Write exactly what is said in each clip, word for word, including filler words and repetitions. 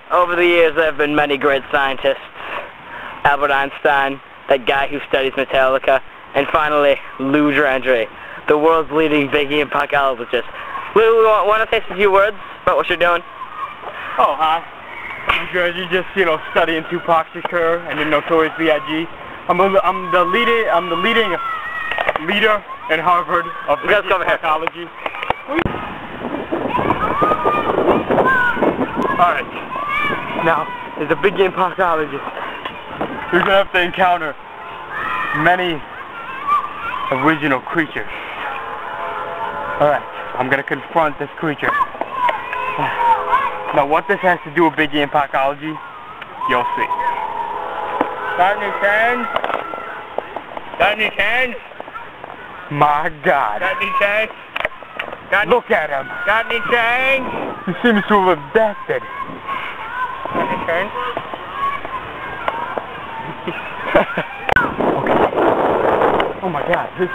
over the years there have been many great scientists. Albert Einstein, that guy who studies Metallica, and finally, Lou Drandry, the world's leading Biggienpacologist. Lou, want to say a few words about what you're doing? Oh, hi. I'm good. You just, you know, studying Tupac Shakur and the Notorious B I G I'm, a, I'm the leading, I'm the leading leader in Harvard of Biggienpacology. Alright, now, as a Biggienpacologist, you're going to have to encounter many original creatures. Alright, I'm going to confront this creature. Now, what this has to do with Biggienpacology, you'll see. Got any change? Got any change? My God. Got any change? Got any, Look at him. Got any change? He seems to have adapted. Got any change? Okay. Oh my God. His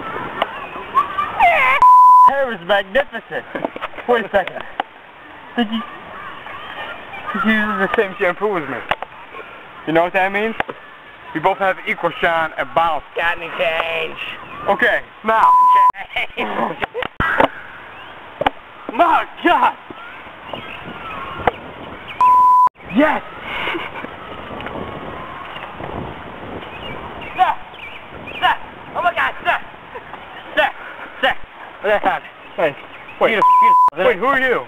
hair is magnificent. Wait a second. Did he? He uses the same shampoo as me. You know what that means? We both have equal shine and bounce. Got any change? Okay, now. Change. My God! Yes! Sir! Sir! Oh my God, sir! Sir! Sir! Look at that. Hey, wait. Beautiful, beautiful. Wait, who are you?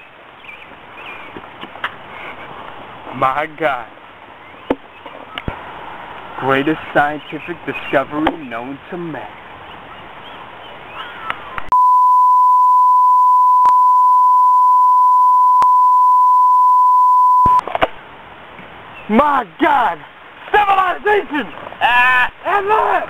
My God. Greatest scientific discovery known to man. My God! Civilization! Ah! And live!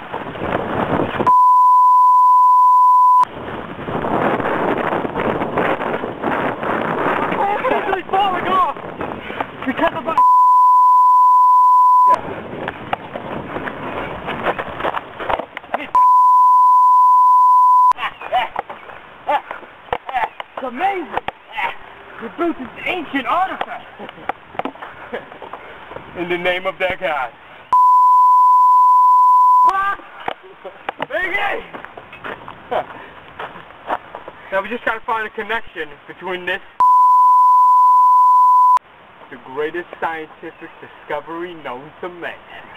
I'm actually falling off because of my It's amazing! We built this ancient artifact! In the name of that God. Biggie! Now we just gotta find a connection between this, the greatest scientific discovery known to man.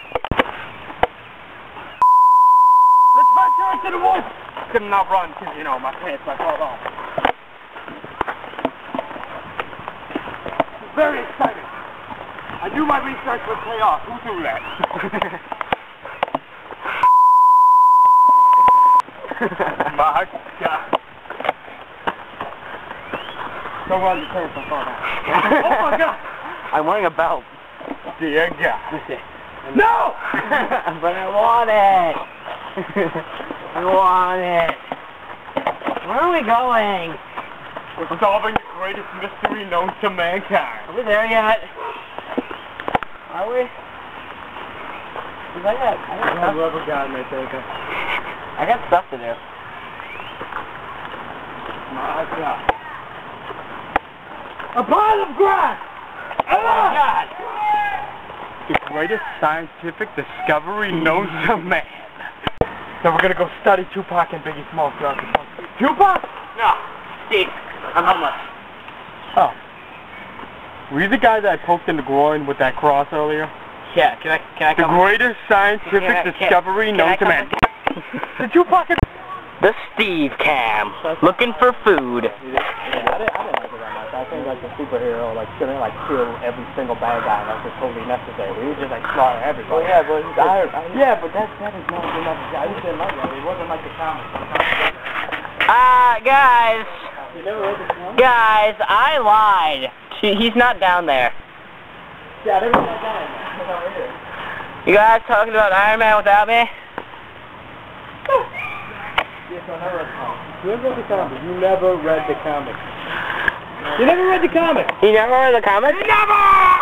Let's venture into the woods! Couldn't not run because, you know, my pants might fall off. Very excited. I knew my research would pay off. Who knew that? My God. Don't run your pants and fall down. Oh my God. I'm wearing a belt. Dear God. No! But I want it. I want it. Where are we going? We're solving the greatest mystery known to mankind. Are we there yet? Are we? I got, I got stuff. Rubber guy may take it. I got stuff to do. My God. A pile of grass! Oh my God! The greatest scientific discovery known to man. Now we're gonna go study Tupac and Biggie Smalls throughout the country. Tupac? No, Steve, I'm homeless. Oh. Were you the guy that I poked in the groin with that cross earlier? Yeah, can I, can I the come? The greatest scientific can I, discovery can, known can to man. The Tupac and... The Steve Cam, looking for food. Yeah, I didn't, I didn't like it that much. I think like the superhero, like shouldn't like kill every single bad guy unless it's totally necessary. He was just like slaughter everybody. Oh yeah, but he's Iron Man. Yeah, but that that is not enough. I just didn't like that. It wasn't like the comics. Ah, uh, guys. You never read the comics? Guys, I lied. He's not down there. Yeah, there was that guy. He's over here. You guys talking about Iron Man without me? Yes, I never read the comics. You never read the comics. You never read the comics. You never read the comics. You never read the comics? Never!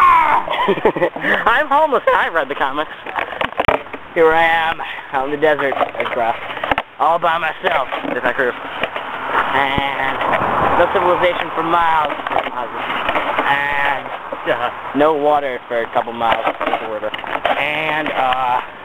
I'm homeless. I read the comics. Here I am, out in the desert. It's rough. All by myself. There's my crew. And no civilization for miles. And Yeah. No water for a couple miles. And, uh...